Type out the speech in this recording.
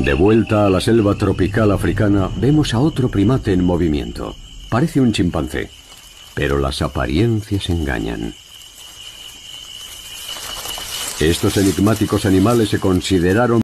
De vuelta a la selva tropical africana, vemos a otro primate en movimiento. Parece un chimpancé, pero las apariencias engañan. Estos enigmáticos animales se consideraron